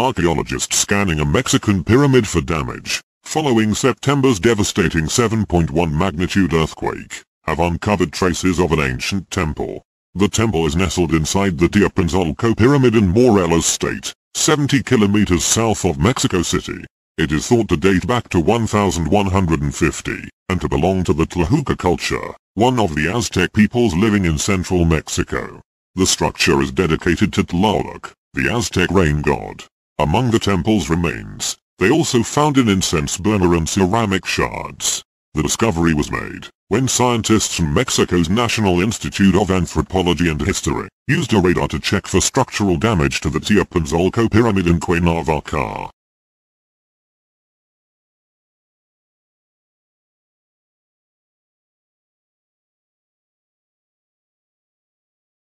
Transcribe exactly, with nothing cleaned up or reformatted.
Archaeologists scanning a Mexican pyramid for damage, following September's devastating seven point one magnitude earthquake, have uncovered traces of an ancient temple. The temple is nestled inside the Teopanzolco pyramid in Morelos State, seventy kilometers south of Mexico City. It is thought to date back to one thousand one hundred fifty, and to belong to the Tlahuca culture, one of the Aztec peoples living in central Mexico. The structure is dedicated to Tlaloc, the Aztec rain god. Among the temple's remains, they also found an incense burner and ceramic shards. The discovery was made when scientists from Mexico's National Institute of Anthropology and History used a radar to check for structural damage to the Teopanzolco pyramid in Cuernavaca.